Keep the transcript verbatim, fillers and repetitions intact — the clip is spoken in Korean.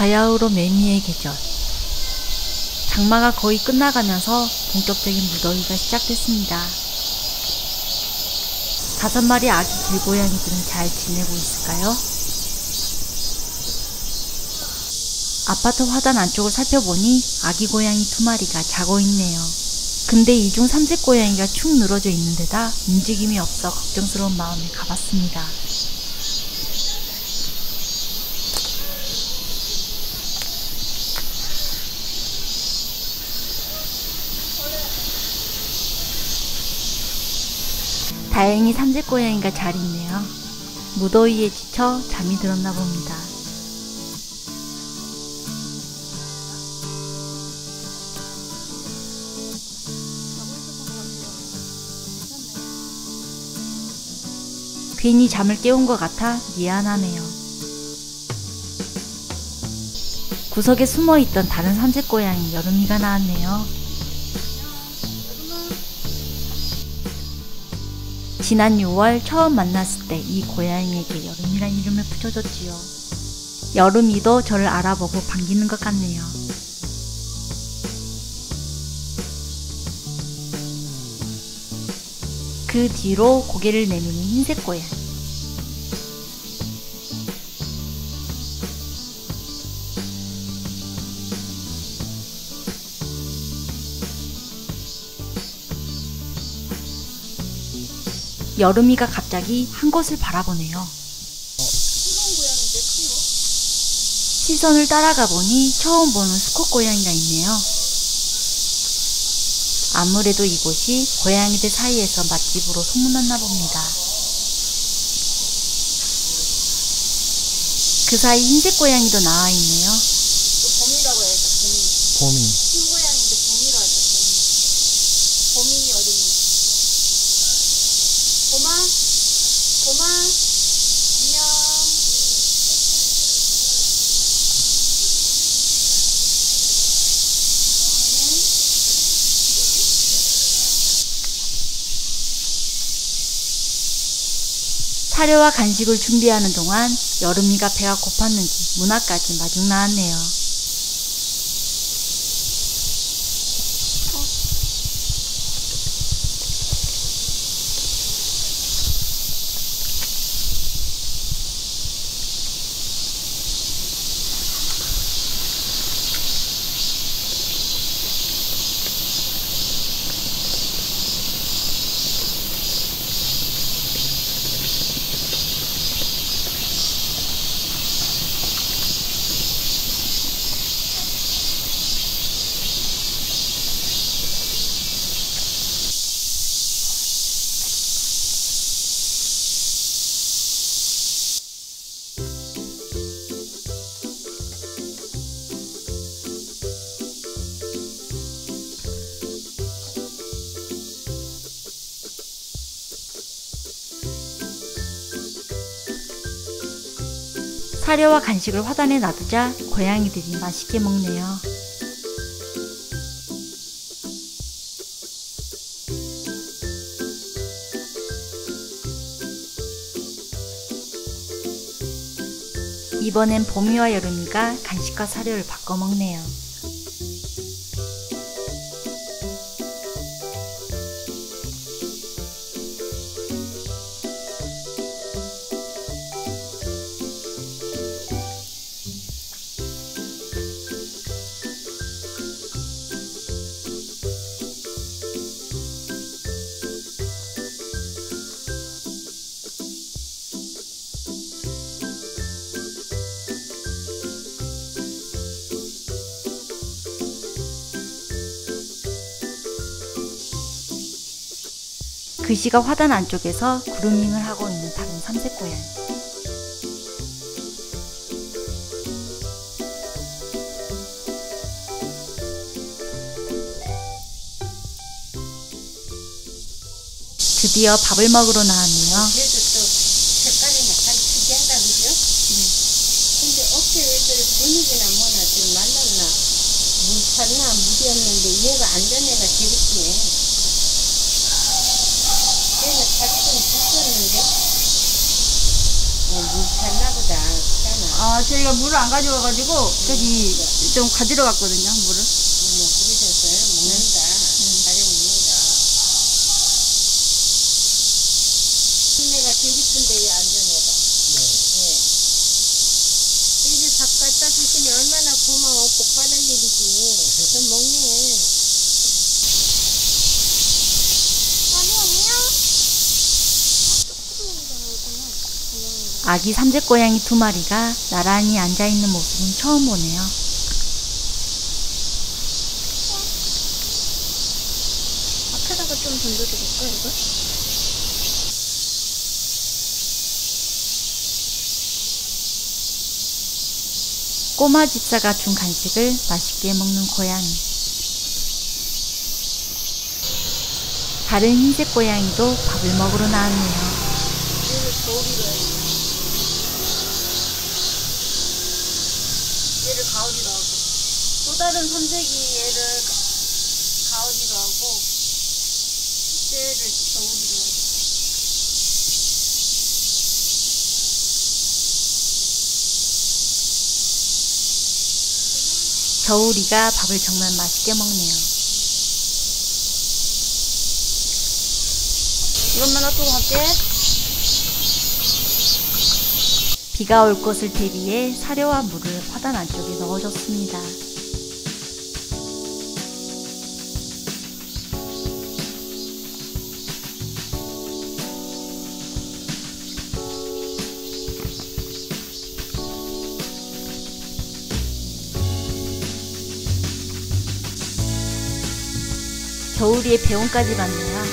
바야흐로 매미의 계절. 장마가 거의 끝나가면서 본격적인 무더위가 시작됐습니다. 다섯 마리 아기 길고양이들은 잘 지내고 있을까요? 아파트 화단 안쪽을 살펴보니 아기 고양이 두 마리가 자고 있네요. 근데 이 중 삼색 고양이가 축 늘어져 있는 데다 움직임이 없어 걱정스러운 마음에 가봤습니다. 다행히 삼색 고양이가 잘 있네요. 무더위에 지쳐 잠이 들었나 봅니다. 괜히 잠을 깨운 것 같아 미안하네요. 구석에 숨어있던 다른 삼색 고양이 여름이가 나왔네요. 지난 유월 처음 만났을 때 이 고양이에게 여름이란 이름을 붙여줬지요. 여름이도 저를 알아보고 반기는 것 같네요. 그 뒤로 고개를 내미는 흰색 고양이. 여름이가 갑자기 한 곳을 바라보네요. 시선을 따라가 보니 처음 보는 수컷 고양이가 있네요. 아무래도 이곳이 고양이들 사이에서 맛집으로 소문났나 봅니다. 그 사이 흰색 고양이도 나와 있네요. 봄이라고 해야죠, 봄이. 봄이. 흰 고양이인데 봄이라고 하죠, 봄이. 봄이 어딨니? 봄아? 봄아? 안녕. 사료와 간식을 준비하는 동안 여름이가 배가 고팠는지 문 앞까지 마중 나왔네요. 사료와 간식을 화단에 놔두자 고양이들이 맛있게 먹네요. 이번엔 봄이와 여름이가 간식과 사료를 바꿔 먹네요. 그시가 화단 안쪽에서 그루밍을 하고 있는 다른 삼색 고양이. 드디어 밥을 먹으러 나왔네요. 그래도 또 색깔이 약간 특이하다, 그죠? 네. 근데 어째 애들 분위기나 뭐나 좀 만났나? 물 찼나? 물이었는데 얘가 안전해가 지르시네. 얘는 살좀 죽었는데? 어, 물 찼나 보다. 그잖아. 아, 저희가 물을 안 가져와가지고 저기 좀 가지러 갔거든요, 물을. 뭐 그러셨어요? 먹는다. 잘해 먹는다. 내가 제일 이쁜데 이 안전해가. 네. 예. 이제 밥 갖다 주시니 얼마나 고마워. 복 받을 일이지. 좀 먹네. 아기 삼색고양이 두 마리가 나란히 앉아있는 모습은 처음 보네요. 앞에다가 좀 던져줘볼까, 이거? 꼬마 집사가 준 간식을 맛있게 먹는 고양이. 다른 흰색 고양이도 밥을 먹으러 나왔네요. 얘를 겨울이로 해. 얘를 가을이로 하고. 또 다른 삼색이 얘를 가을이로 하고. 얘를 겨울이로 하고. 겨울이가 밥을 정말 맛있게 먹네요. 이것만 놔두고 갈게. 비가 올 것을 대비해 사료와 물을 화단 안쪽에 넣어줬습니다. 겨울이의 배움까지 받네요.